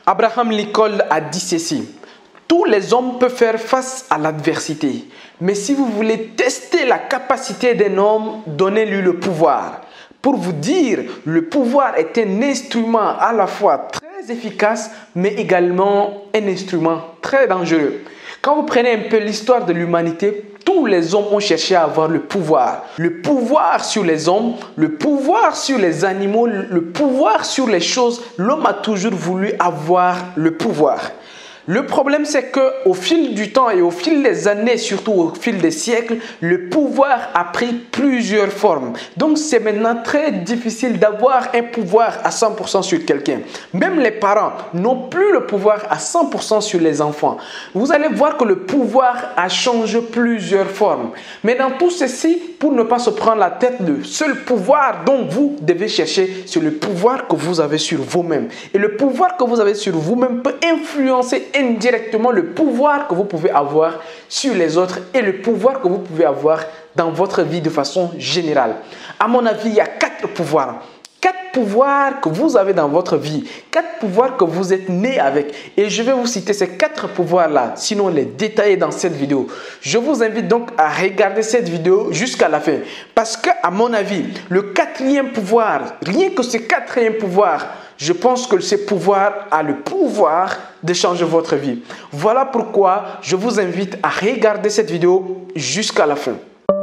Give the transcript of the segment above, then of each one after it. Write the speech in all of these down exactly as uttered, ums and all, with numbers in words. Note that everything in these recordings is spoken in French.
Abraham Lincoln a dit ceci: tous les hommes peuvent faire face à l'adversité, mais si vous voulez tester la capacité d'un homme, donnez-lui le pouvoir. Pour vous dire, le pouvoir est un instrument à la fois très efficace, mais également un instrument très dangereux. Quand vous prenez un peu l'histoire de l'humanité, tous les hommes ont cherché à avoir le pouvoir. Le pouvoir sur les hommes, le pouvoir sur les animaux, le pouvoir sur les choses. L'homme a toujours voulu avoir le pouvoir. Le problème, c'est qu'au fil du temps et au fil des années, surtout au fil des siècles, le pouvoir a pris plusieurs formes. Donc, c'est maintenant très difficile d'avoir un pouvoir à cent pour cent sur quelqu'un. Même les parents n'ont plus le pouvoir à cent pour cent sur les enfants. Vous allez voir que le pouvoir a changé plusieurs formes. Mais dans tout ceci, pour ne pas se prendre la tête, le seul pouvoir dont vous devez chercher, c'est le pouvoir que vous avez sur vous-même. Et le pouvoir que vous avez sur vous-même peut influencer indirectement le pouvoir que vous pouvez avoir sur les autres et le pouvoir que vous pouvez avoir dans votre vie de façon générale. À mon avis, il y a quatre pouvoirs. Quatre pouvoirs que vous avez dans votre vie. Quatre pouvoirs que vous êtes né avec. Et je vais vous citer ces quatre pouvoirs-là, sinon les détailler dans cette vidéo. Je vous invite donc à regarder cette vidéo jusqu'à la fin. Parce que, à mon avis, le quatrième pouvoir, rien que ce quatrième pouvoir, je pense que ce pouvoir a le pouvoir de changer votre vie. Voilà pourquoi je vous invite à regarder cette vidéo jusqu'à la fin.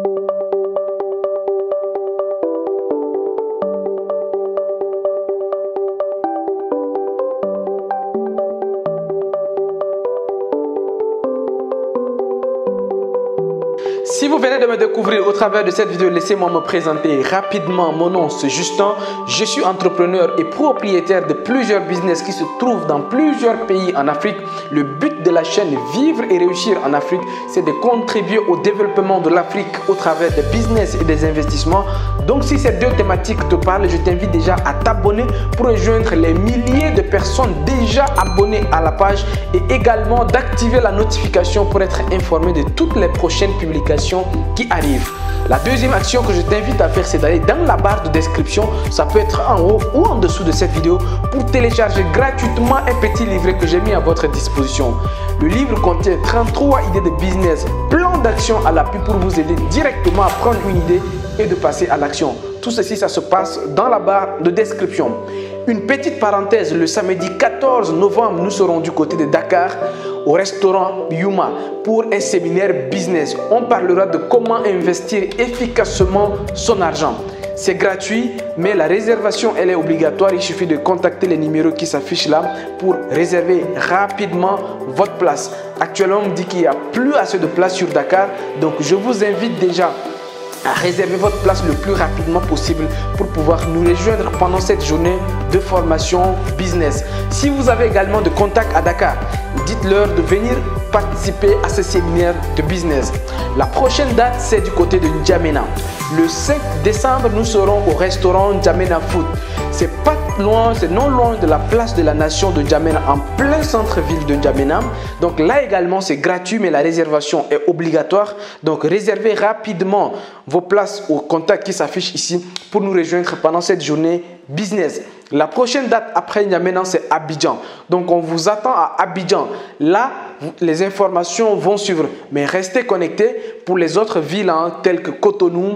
Si vous venez de me découvrir au travers de cette vidéo, laissez-moi me présenter rapidement. Mon nom, c'est Justin. Je suis entrepreneur et propriétaire de plusieurs business qui se trouvent dans plusieurs pays en Afrique. Le but de la chaîne Vivre et Réussir en Afrique, c'est de contribuer au développement de l'Afrique au travers des business et des investissements. Donc, si ces deux thématiques te parlent, je t'invite déjà à t'abonner pour rejoindre les milliers de personnes déjà abonnées à la page et également d'activer la notification pour être informé de toutes les prochaines publications qui arrivent. La deuxième action que je t'invite à faire, c'est d'aller dans la barre de description, ça peut être en haut ou en dessous de cette vidéo, pour télécharger gratuitement un petit livret que j'ai mis à votre disposition. Le livre contient trente-trois idées de business, plan d'action à l'appui pour vous aider directement à prendre une idée et de passer à l'action. Tout ceci, ça se passe dans la barre de description. Une petite parenthèse, le samedi quatorze novembre, nous serons du côté de Dakar au restaurant Yuma pour un séminaire business. On parlera de comment investir efficacement son argent. C'est gratuit, mais la réservation, elle est obligatoire. Il suffit de contacter les numéros qui s'affichent là pour réserver rapidement votre place. Actuellement, on me dit qu'il n'y a plus assez de place sur Dakar, donc je vous invite déjà à réserver votre place le plus rapidement possible pour pouvoir nous rejoindre pendant cette journée de formation business. Si vous avez également de contacts à Dakar, dites-leur de venir participer à ce séminaire de business. La prochaine date, c'est du côté de N'Djamena. Le cinq décembre, nous serons au restaurant N'Djamena Food. C'est pas loin, c'est non loin de la place de la nation de N'Djamena, en plein centre-ville de N'Djamena. Donc là également, c'est gratuit, mais la réservation est obligatoire. Donc réservez rapidement vos places au contact qui s'affiche ici pour nous rejoindre pendant cette journée business. La prochaine date après N'Djamena, c'est Abidjan. Donc on vous attend à Abidjan. Là, les informations vont suivre. Mais restez connectés pour les autres villes hein, telles que Cotonou,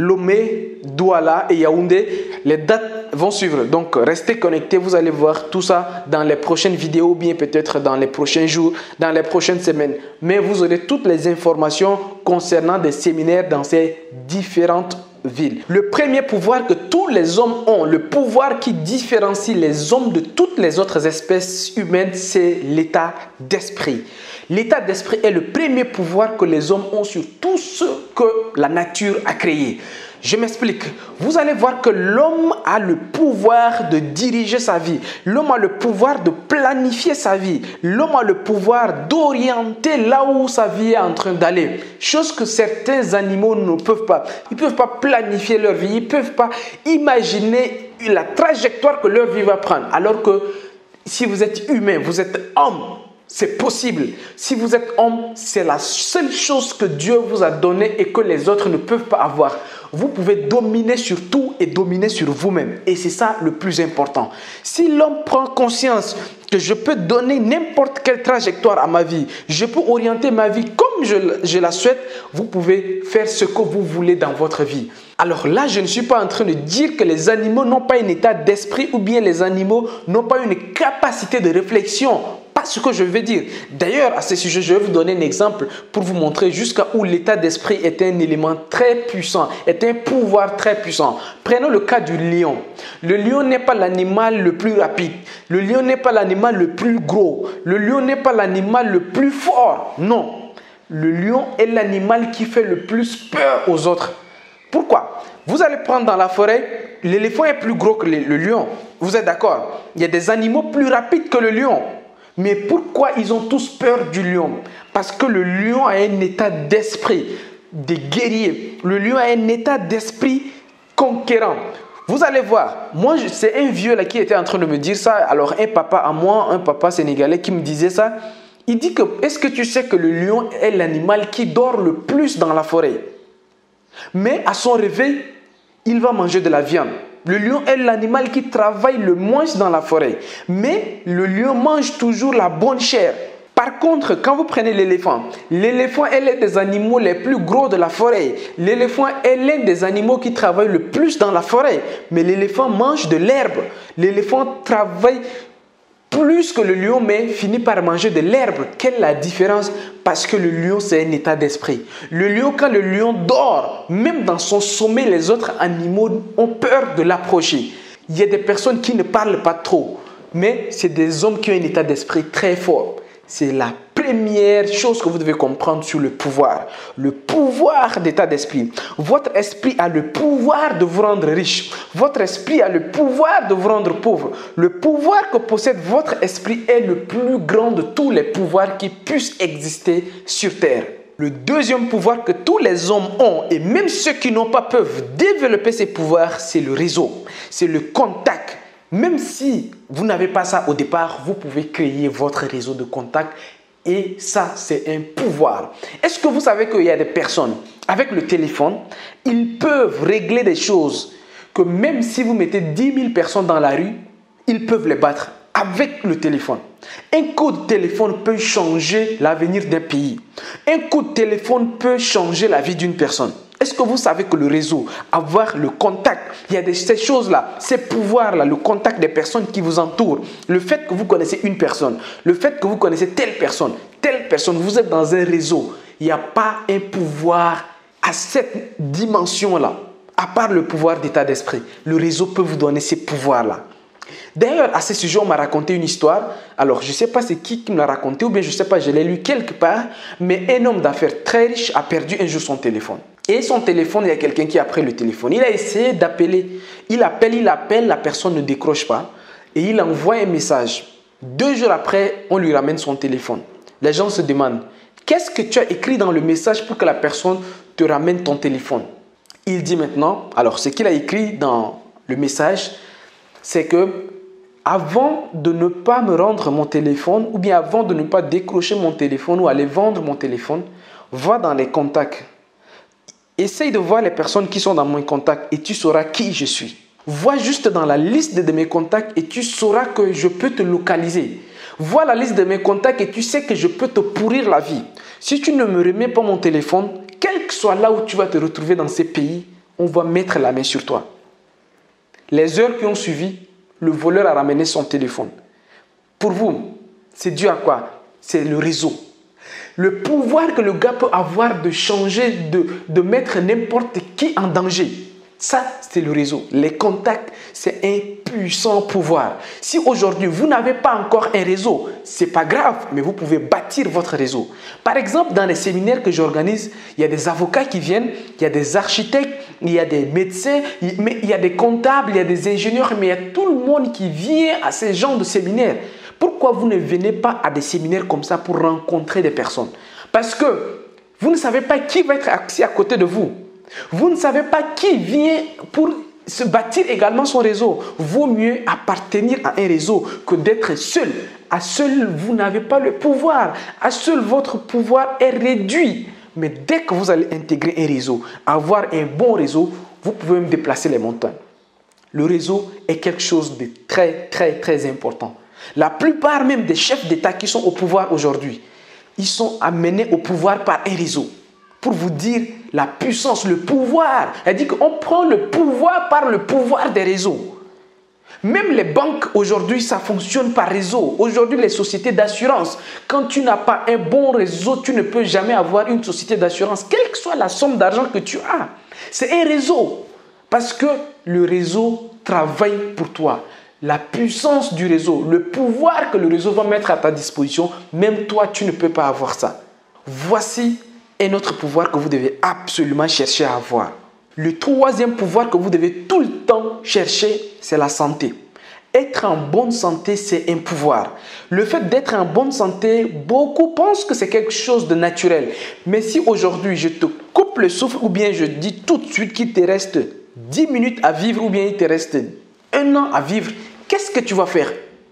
Lomé, Douala et Yaoundé. Les dates vont suivre. Donc restez connectés. Vous allez voir tout ça dans les prochaines vidéos ou bien peut-être dans les prochains jours, dans les prochaines semaines. Mais vous aurez toutes les informations concernant des séminaires dans ces différentes ville. Le premier pouvoir que tous les hommes ont, le pouvoir qui différencie les hommes de toutes les autres espèces humaines, c'est l'état d'esprit. L'état d'esprit est le premier pouvoir que les hommes ont sur tout ce que la nature a créé. Je m'explique. Vous allez voir que l'homme a le pouvoir de diriger sa vie. L'homme a le pouvoir de planifier sa vie. L'homme a le pouvoir d'orienter là où sa vie est en train d'aller. Chose que certains animaux ne peuvent pas. Ils ne peuvent pas planifier leur vie. Ils ne peuvent pas imaginer la trajectoire que leur vie va prendre. Alors que si vous êtes humain, vous êtes homme, c'est possible. Si vous êtes homme, c'est la seule chose que Dieu vous a donnée et que les autres ne peuvent pas avoir. Vous pouvez dominer sur tout et dominer sur vous-même. Et c'est ça le plus important. Si l'homme prend conscience que je peux donner n'importe quelle trajectoire à ma vie. Je peux orienter ma vie comme je, je la souhaite. Vous pouvez faire ce que vous voulez dans votre vie. Alors là, je ne suis pas en train de dire que les animaux n'ont pas un état d'esprit ou bien les animaux n'ont pas une capacité de réflexion. Pas ce que je veux dire. D'ailleurs, à ce sujet, je vais vous donner un exemple pour vous montrer jusqu'à où l'état d'esprit est un élément très puissant, est un pouvoir très puissant. Prenons le cas du lion. Le lion n'est pas l'animal le plus rapide. Le lion n'est pas l'animal le plus gros. Le lion n'est pas l'animal le plus fort. Non. Le lion est l'animal qui fait le plus peur aux autres. Pourquoi? Vous allez prendre dans la forêt, l'éléphant est plus gros que le lion. Vous êtes d'accord? Il y a des animaux plus rapides que le lion. Mais pourquoi ils ont tous peur du lion? Parce que le lion a un état d'esprit de guerrier. Le lion a un état d'esprit conquérant. Vous allez voir, moi c'est un vieux là qui était en train de me dire ça. Alors un papa à moi, un papa sénégalais qui me disait ça. Il dit que, est-ce que tu sais que le lion est l'animal qui dort le plus dans la forêt? Mais à son réveil, il va manger de la viande. Le lion est l'animal qui travaille le moins dans la forêt. Mais le lion mange toujours la bonne chair. Par contre, quand vous prenez l'éléphant, l'éléphant est l'un des animaux les plus gros de la forêt. L'éléphant est l'un des animaux qui travaille le plus dans la forêt. Mais l'éléphant mange de l'herbe. L'éléphant travaille plus que le lion, mais finit par manger de l'herbe. Quelle est la différence? Parce que le lion, c'est un état d'esprit. Le lion, quand le lion dort, même dans son sommeil, les autres animaux ont peur de l'approcher. Il y a des personnes qui ne parlent pas trop, mais c'est des hommes qui ont un état d'esprit très fort. C'est la première chose que vous devez comprendre sur le pouvoir. Le pouvoir d'état d'esprit. Votre esprit a le pouvoir de vous rendre riche. Votre esprit a le pouvoir de vous rendre pauvre. Le pouvoir que possède votre esprit est le plus grand de tous les pouvoirs qui puissent exister sur terre. Le deuxième pouvoir que tous les hommes ont, et même ceux qui n'ont pas peuvent développer ces pouvoirs, c'est le réseau. C'est le contact. Même si vous n'avez pas ça au départ, vous pouvez créer votre réseau de contacts et ça, c'est un pouvoir. Est-ce que vous savez qu'il y a des personnes, avec le téléphone, ils peuvent régler des choses que même si vous mettez dix mille personnes dans la rue, ils peuvent les battre avec le téléphone. Un coup de téléphone peut changer l'avenir d'un pays. Un coup de téléphone peut changer la vie d'une personne. Est-ce que vous savez que le réseau, avoir le contact, il y a des, ces choses-là, ces pouvoirs-là, le contact des personnes qui vous entourent, le fait que vous connaissez une personne, le fait que vous connaissez telle personne, telle personne, vous êtes dans un réseau, il n'y a pas un pouvoir à cette dimension-là, à part le pouvoir d'état d'esprit. Le réseau peut vous donner ces pouvoirs-là. D'ailleurs, à ce sujet, on m'a raconté une histoire. Alors, je ne sais pas c'est qui qui me l'a raconté ou bien je ne sais pas, je l'ai lu quelque part. Mais un homme d'affaires très riche a perdu un jour son téléphone. Et son téléphone, il y a quelqu'un qui a pris le téléphone. Il a essayé d'appeler. Il appelle, il appelle, la personne ne décroche pas. Et il envoie un message. Deux jours après, on lui ramène son téléphone. Les gens se demandent, qu'est-ce que tu as écrit dans le message pour que la personne te ramène ton téléphone? Il dit maintenant, alors ce qu'il a écrit dans le message, c'est que avant de ne pas me rendre mon téléphone ou bien avant de ne pas décrocher mon téléphone ou aller vendre mon téléphone, va dans les contacts. Essaye de voir les personnes qui sont dans mon contact et tu sauras qui je suis. Vois juste dans la liste de mes contacts et tu sauras que je peux te localiser. Vois la liste de mes contacts et tu sais que je peux te pourrir la vie. Si tu ne me remets pas mon téléphone, quel que soit là où tu vas te retrouver dans ces pays, on va mettre la main sur toi. Les heures qui ont suivi, le voleur a ramené son téléphone. Pour vous, c'est dû à quoi? C'est le réseau. Le pouvoir que le gars peut avoir de changer, de, de mettre n'importe qui en danger. Ça, c'est le réseau. Les contacts, c'est un puissant pouvoir. Si aujourd'hui, vous n'avez pas encore un réseau, ce n'est pas grave, mais vous pouvez bâtir votre réseau. Par exemple, dans les séminaires que j'organise, il y a des avocats qui viennent, il y a des architectes, il y a des médecins, il y a des comptables, il y a des ingénieurs, mais il y a tout le monde qui vient à ces genres de séminaires. Pourquoi vous ne venez pas à des séminaires comme ça pour rencontrer des personnes? Parce que vous ne savez pas qui va être assis à côté de vous. Vous ne savez pas qui vient pour se bâtir également son réseau. Vaut mieux appartenir à un réseau que d'être seul. À seul, vous n'avez pas le pouvoir. À seul, votre pouvoir est réduit. Mais dès que vous allez intégrer un réseau, avoir un bon réseau, vous pouvez même déplacer les montagnes. Le réseau est quelque chose de très, très, très important. La plupart même des chefs d'État qui sont au pouvoir aujourd'hui, ils sont amenés au pouvoir par un réseau. Pour vous dire la puissance, le pouvoir. Elle dit qu'on prend le pouvoir par le pouvoir des réseaux. Même les banques aujourd'hui, ça fonctionne par réseau. Aujourd'hui, les sociétés d'assurance, quand tu n'as pas un bon réseau, tu ne peux jamais avoir une société d'assurance, quelle que soit la somme d'argent que tu as. C'est un réseau. Parce que le réseau travaille pour toi. La puissance du réseau, le pouvoir que le réseau va mettre à ta disposition, même toi, tu ne peux pas avoir ça. Voici un autre pouvoir que vous devez absolument chercher à avoir. Le troisième pouvoir que vous devez tout le temps chercher, c'est la santé. Être en bonne santé, c'est un pouvoir. Le fait d'être en bonne santé, beaucoup pensent que c'est quelque chose de naturel. Mais si aujourd'hui, je te coupe le souffle ou bien je dis tout de suite qu'il te reste dix minutes à vivre ou bien il te reste un an à vivre, qu'est-ce que tu vas faire?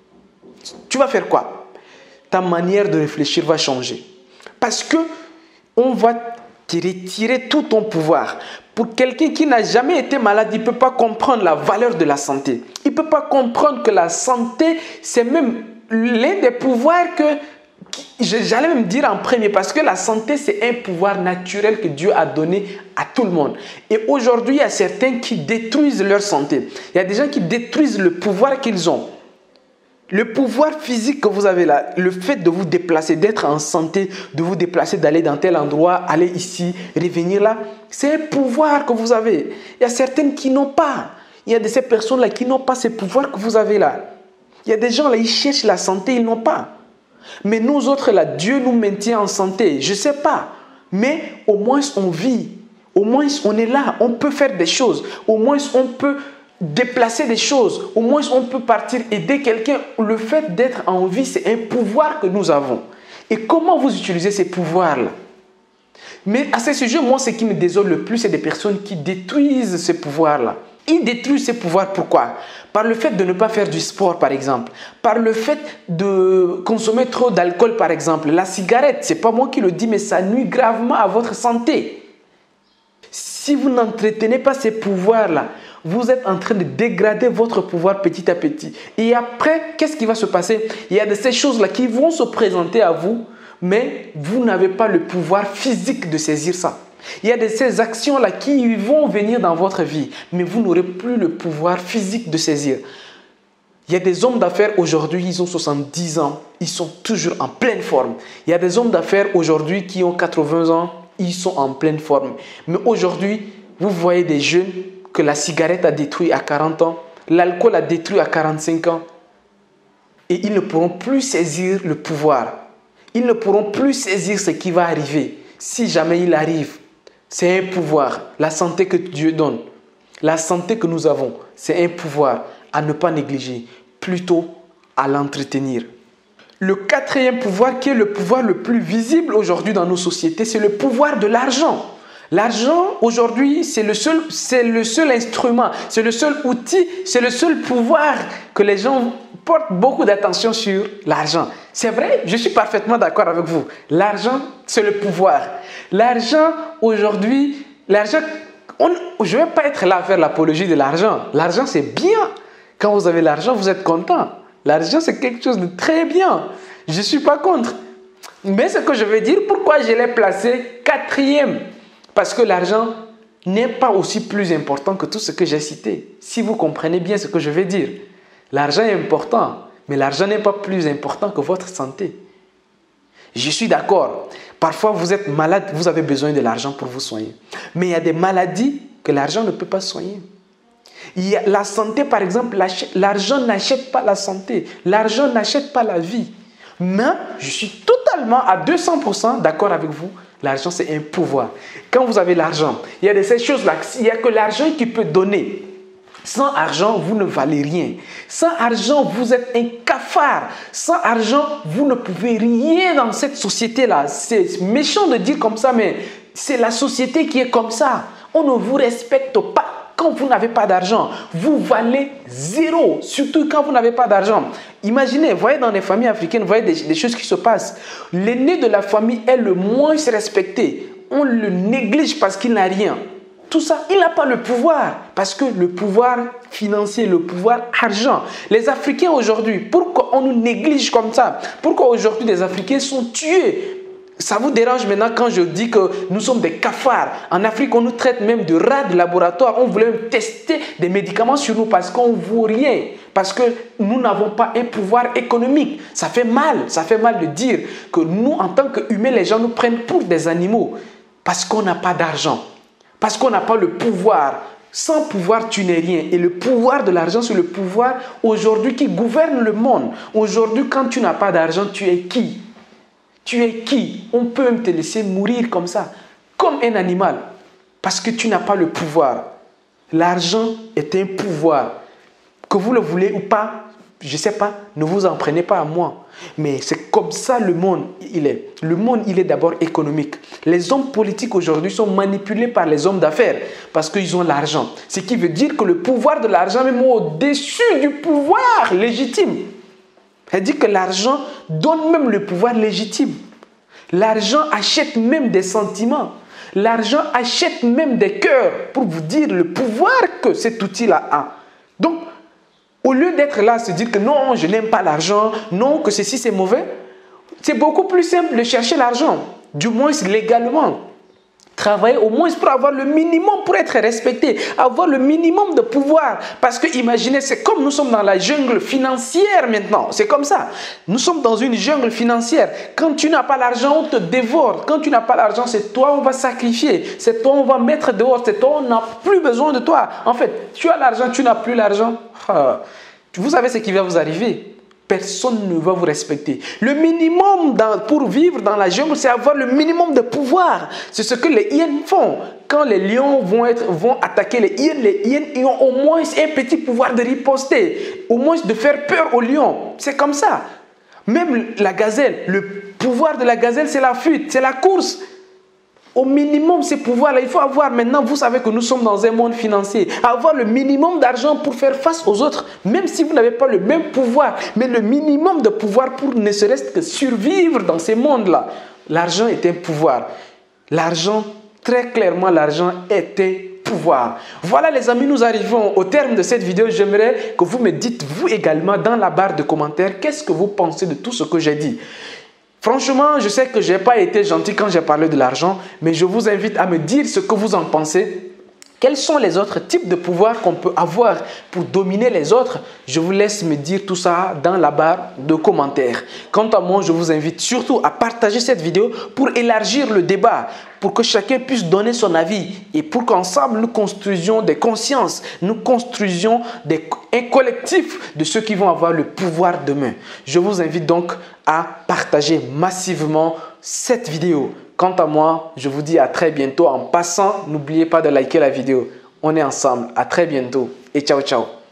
Tu vas faire quoi? Ta manière de réfléchir va changer. Parce que on va te retirer tout ton pouvoir. Pour quelqu'un qui n'a jamais été malade, il ne peut pas comprendre la valeur de la santé. Il ne peut pas comprendre que la santé, c'est même l'un des pouvoirs que j'allais même dire en premier, parce que la santé, c'est un pouvoir naturel que Dieu a donné à tout le monde. Et aujourd'hui, il y a certains qui détruisent leur santé. Il y a des gens qui détruisent le pouvoir qu'ils ont. Le pouvoir physique que vous avez là, le fait de vous déplacer, d'être en santé, de vous déplacer, d'aller dans tel endroit, aller ici, revenir là, c'est un pouvoir que vous avez. Il y a certaines qui n'ont pas. Il y a de ces personnes-là qui n'ont pas ces pouvoirs que vous avez là. Il y a des gens là, ils cherchent la santé, ils n'ont pas. Mais nous autres là, Dieu nous maintient en santé. Je ne sais pas. Mais au moins on vit. Au moins on est là. On peut faire des choses. Au moins on peut déplacer des choses. Au moins on peut partir aider quelqu'un. Le fait d'être en vie, c'est un pouvoir que nous avons. Et comment vous utilisez ces pouvoirs-là? Mais à ce sujet, moi, ce qui me désole le plus, c'est des personnes qui détruisent ces pouvoirs-là. Ils détruisent ces pouvoirs, pourquoi? Par le fait de ne pas faire du sport, par exemple. Par le fait de consommer trop d'alcool, par exemple. La cigarette, ce n'est pas moi qui le dis, mais ça nuit gravement à votre santé. Si vous n'entretenez pas ces pouvoirs-là, vous êtes en train de dégrader votre pouvoir petit à petit. Et après, qu'est-ce qui va se passer? Il y a de ces choses-là qui vont se présenter à vous, mais vous n'avez pas le pouvoir physique de saisir ça. Il y a de ces actions-là qui vont venir dans votre vie, mais vous n'aurez plus le pouvoir physique de saisir. Il y a des hommes d'affaires aujourd'hui, ils ont soixante-dix ans, ils sont toujours en pleine forme. Il y a des hommes d'affaires aujourd'hui qui ont quatre-vingts ans, ils sont en pleine forme. Mais aujourd'hui, vous voyez des jeunes que la cigarette a détruit à quarante ans, l'alcool a détruit à quarante-cinq ans. Et ils ne pourront plus saisir le pouvoir. Ils ne pourront plus saisir ce qui va arriver. Si jamais il arrive, c'est un pouvoir. La santé que Dieu donne, la santé que nous avons, c'est un pouvoir à ne pas négliger, plutôt à l'entretenir. Le quatrième pouvoir, qui est le pouvoir le plus visible aujourd'hui dans nos sociétés, c'est le pouvoir de l'argent. L'argent, aujourd'hui, c'est le seul, c'est le seul instrument, c'est le seul outil, c'est le seul pouvoir que les gens portent beaucoup d'attention sur l'argent. C'est vrai, je suis parfaitement d'accord avec vous. L'argent, c'est le pouvoir. L'argent, aujourd'hui, l'argent, on, je ne vais pas être là à faire l'apologie de l'argent. L'argent, c'est bien. Quand vous avez l'argent, vous êtes content. L'argent, c'est quelque chose de très bien. Je ne suis pas contre. Mais ce que je veux dire, pourquoi je l'ai placé quatrième? Parce que l'argent n'est pas aussi plus important que tout ce que j'ai cité. Si vous comprenez bien ce que je veux dire. L'argent est important, mais l'argent n'est pas plus important que votre santé. Je suis d'accord. Parfois, vous êtes malade, vous avez besoin de l'argent pour vous soigner. Mais il y a des maladies que l'argent ne peut pas soigner. Il y a la santé, par exemple, l'argent n'achète pas la santé. L'argent n'achète pas la vie. Mais je suis totalement à deux cents pour cent d'accord avec vous. L'argent, c'est un pouvoir. Quand vous avez l'argent, il y a de ces choses-là. Il n'y a que l'argent qui peut donner. Sans argent, vous ne valez rien. Sans argent, vous êtes un cafard. Sans argent, vous ne pouvez rien dans cette société-là. C'est méchant de dire comme ça, mais c'est la société qui est comme ça. On ne vous respecte pas. Quand vous n'avez pas d'argent, vous valez zéro, surtout quand vous n'avez pas d'argent. Imaginez, voyez dans les familles africaines, voyez des, des choses qui se passent. L'aîné de la famille est le moins respecté. On le néglige parce qu'il n'a rien. tout ça, il n'a pas le pouvoir. Parce que le pouvoir financier, le pouvoir argent. Les Africains aujourd'hui, pourquoi on nous néglige comme ça? Pourquoi aujourd'hui les Africains sont tués? Ça vous dérange maintenant quand je dis que nous sommes des cafards? En Afrique, on nous traite même de rats de laboratoire. On voulait même tester des médicaments sur nous parce qu'on ne vaut rien. Parce que nous n'avons pas un pouvoir économique. Ça fait mal. Ça fait mal de dire que nous, en tant qu'humains, les gens nous prennent pour des animaux. Parce qu'on n'a pas d'argent. Parce qu'on n'a pas le pouvoir. Sans pouvoir, tu n'es rien. Et le pouvoir de l'argent, c'est le pouvoir aujourd'hui qui gouverne le monde. Aujourd'hui, quand tu n'as pas d'argent, tu es qui? Tu es qui? On peut même te laisser mourir comme ça, comme un animal, parce que tu n'as pas le pouvoir. L'argent est un pouvoir. Que vous le voulez ou pas, je ne sais pas, ne vous en prenez pas à moi. Mais c'est comme ça le monde, il est. Le monde, il est d'abord économique. Les hommes politiques aujourd'hui sont manipulés par les hommes d'affaires parce qu'ils ont l'argent. Ce qui veut dire que le pouvoir de l'argent est même au-dessus du pouvoir légitime. Elle dit que l'argent donne même le pouvoir légitime. L'argent achète même des sentiments. L'argent achète même des cœurs pour vous dire le pouvoir que cet outil-là a. Donc, au lieu d'être là, se dire que non, je n'aime pas l'argent, non, que ceci c'est mauvais, c'est beaucoup plus simple de chercher l'argent, du moins légalement. Travailler au moins pour avoir le minimum, pour être respecté, avoir le minimum de pouvoir. Parce que imaginez, c'est comme nous sommes dans la jungle financière maintenant. C'est comme ça. Nous sommes dans une jungle financière. Quand tu n'as pas l'argent, on te dévore. Quand tu n'as pas l'argent, c'est toi on va sacrifier. C'est toi on va mettre dehors. C'est toi on n'a plus besoin de toi. En fait, tu as l'argent, tu n'as plus l'argent. Ah, vous savez ce qui va vous arriver. Personne ne va vous respecter. Le minimum dans, pour vivre dans la jungle, c'est avoir le minimum de pouvoir. C'est ce que les hyènes font. Quand les lions vont, être, vont attaquer les hyènes, les hyènes ils ont au moins un petit pouvoir de riposter, au moins de faire peur aux lions. C'est comme ça. Même la gazelle, le pouvoir de la gazelle, c'est la fuite, c'est la course. Au minimum, ces pouvoirs-là, il faut avoir maintenant, vous savez que nous sommes dans un monde financier, avoir le minimum d'argent pour faire face aux autres, même si vous n'avez pas le même pouvoir, mais le minimum de pouvoir pour ne serait-ce que survivre dans ces mondes-là. L'argent est un pouvoir. L'argent, très clairement, l'argent est un pouvoir. Voilà les amis, nous arrivons au terme de cette vidéo. J'aimerais que vous me dites, vous également, dans la barre de commentaires, qu'est-ce que vous pensez de tout ce que j'ai dit. Franchement, je sais que je n'ai pas été gentil quand j'ai parlé de l'argent, mais je vous invite à me dire ce que vous en pensez. Quels sont les autres types de pouvoirs qu'on peut avoir pour dominer les autres? Je vous laisse me dire tout ça dans la barre de commentaires. Quant à moi, je vous invite surtout à partager cette vidéo pour élargir le débat, pour que chacun puisse donner son avis et pour qu'ensemble nous construisions des consciences, nous construisions des, un collectif de ceux qui vont avoir le pouvoir demain. Je vous invite donc à partager massivement cette vidéo. Quant à moi, je vous dis à très bientôt. En passant, n'oubliez pas de liker la vidéo. On est ensemble. À très bientôt et ciao, ciao.